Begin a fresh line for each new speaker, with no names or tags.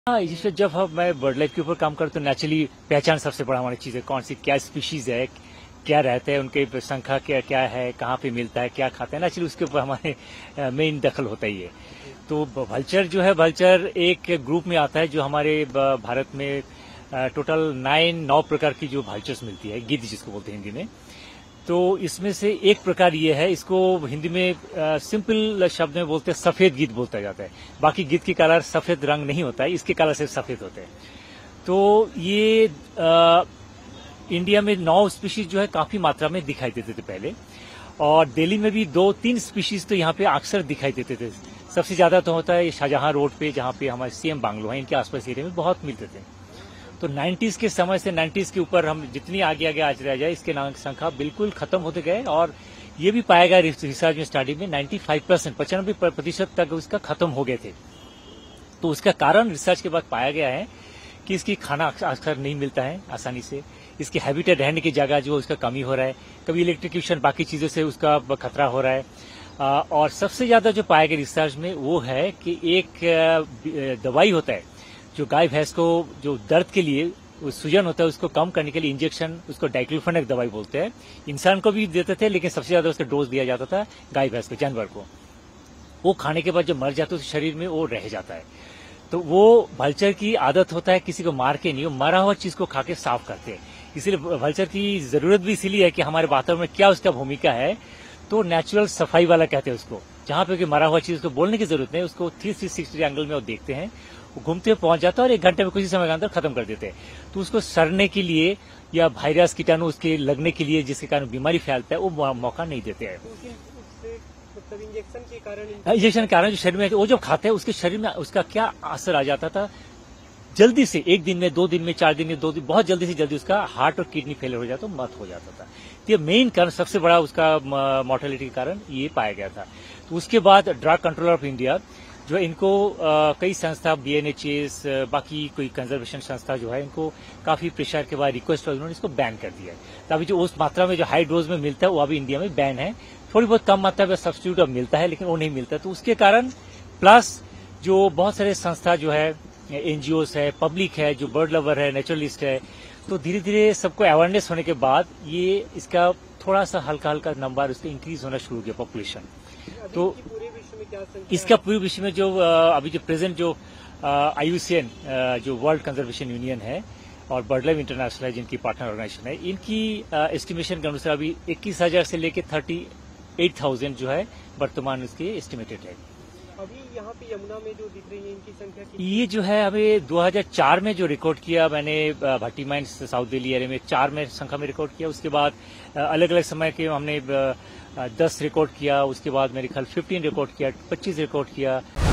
हाँ, इससे जब मैं बर्ड लाइफ के ऊपर काम करता हूँ, नेचुरली पहचान सबसे बड़ा हमारी चीज़ है, कौन सी क्या स्पीशीज है, क्या रहते हैं, उनके संख्या क्या क्या है, कहाँ पे मिलता है, क्या खाते हैं, नेचुरली उसके ऊपर हमारे मेन दखल होता ही है। तो वल्चर जो है, वल्चर एक ग्रुप में आता है जो हमारे भारत में टोटल 9 प्रकार की जो वल्चर्स मिलती है, गिद्ध जिसको बोलते हैं हिंदी में। तो इसमें से एक प्रकार ये है, इसको हिंदी में सिंपल शब्द में बोलते हैं सफेद गिद्ध बोलता जाता है। बाकी गिद्ध की कलर सफेद रंग नहीं होता है, इसके कलर सिर्फ सफेद होते हैं। तो ये इंडिया में 9 स्पीशीज जो है काफी मात्रा में दिखाई देते थे पहले, और दिल्ली में भी 2-3 स्पीशीज तो यहाँ पे अक्सर दिखाई देते थे। सबसे ज्यादा तो होता है शाहजहां रोड पे, जहाँ पे हमारे सीएम बांग्लो है, इनके आसपास एरिया में बहुत मिलते थे। तो 90s के समय से 90s के ऊपर हम जितनी आगे आगे आज रह जाए, इसके संख्या बिल्कुल खत्म होते गए, और ये भी पाया गया रिसर्च में स्टडी में 95% 95% तक उसका खत्म हो गए थे। तो उसका कारण रिसर्च के बाद पाया गया है कि इसकी खाना अक्सर नहीं मिलता है आसानी से, इसके हैबिटेट रहने की जगह जो उसका कमी हो रहा है, कभी इलेक्ट्रिक्यूशन बाकी चीजों से उसका खतरा हो रहा है। और सबसे ज्यादा जो पाया गया रिसर्च में वो है कि एक दवाई होता है जो गाय भैंस को जो दर्द के लिए सूजन होता है उसको कम करने के लिए इंजेक्शन, उसको डाइक्लोफेनेक दवाई बोलते हैं। इंसान को भी देते थे, लेकिन सबसे ज्यादा उसका डोज दिया जाता था गाय भैंस को, जानवर को। वो खाने के बाद जब मर जाता है तो शरीर में वो रह जाता है। तो वो वल्चर की आदत होता है किसी को मार के नहीं, वो मरा हुआ चीज को खा के साफ करते हैं। इसलिए वल्चर की जरूरत भी इसीलिए है कि हमारे वातावरण में क्या उसका भूमिका है। तो नेचुरल सफाई वाला कहते हैं उसको, जहां पे मरा हुआ चीज को बोलने की जरूरत नहीं, उसको 360 एंगल में वो देखते हैं, वो घूमते हुए पहुंच जाता है और 1 घंटे में कुछ समय के अंदर खत्म कर देते हैं। तो उसको सड़ने के लिए या वायरस कीटाणु उसके लगने के लिए जिसके कारण बीमारी फैलता है, वो मौका नहीं देते हैं।
मतलब इंजेक्शन के
कारण जो शरीर में वो जब खाते हैं उसके शरीर में उसका क्या असर आ जाता था, जल्दी से 1 दिन में, 2 दिन में, 4 दिन में, 2 दिन, बहुत जल्दी से जल्दी उसका हार्ट और किडनी फेलियर हो जाता, मौत हो जाता था। तो ये मेन कारण, सबसे बड़ा उसका मोर्टेलिटी का कारण ये पाया गया था। तो उसके बाद ड्रग कंट्रोलर ऑफ इंडिया जो है, इनको कई संस्था, BNHS, बाकी कोई कंजर्वेशन संस्था जो है, इनको काफी प्रेशर के बाद रिक्वेस्ट पर उन्होंने इसको बैन कर दिया है। तो अभी जो उस मात्रा में जो हाई डोज में मिलता है वो अभी इंडिया में बैन है। थोड़ी बहुत कम मात्रा में सब्स्टिट्यूट अब मिलता है, लेकिन वो नहीं मिलता। तो उसके कारण प्लस जो बहुत सारे संस्था जो है, NGOs है, पब्लिक है, जो बर्ड लवर है, नेचुरलिस्ट है, तो धीरे धीरे सबको अवेयरनेस होने के बाद ये इसका थोड़ा सा हल्का हल्का नंबर उसका इंक्रीज होना शुरू हो गया पॉपुलेशन। तो इसका पूरे विश्व में जो अभी जो प्रेजेंट जो IUCN जो वर्ल्ड कंजर्वेशन यूनियन है और बर्ड लाइफ इंटरनेशनल है, जिनकी पार्टनर ऑर्गेनाइजेशन है, इनकी एस्टिमेशन के अनुसार अभी 21,000 से लेकर 38,000 जो है वर्तमान उसके एस्टिमेटेड है।
अभी यहाँ पे यमुना में जो दिख रही है इनकी संख्या
ये जो है हमें 2004 में जो रिकॉर्ड किया मैंने, Bhatti mines south Delhi area में 4 में संख्या में रिकॉर्ड किया। उसके बाद अलग अलग समय के हमने 10 रिकॉर्ड किया, उसके बाद मेरे ख्याल 15 रिकॉर्ड किया, 25 रिकॉर्ड किया।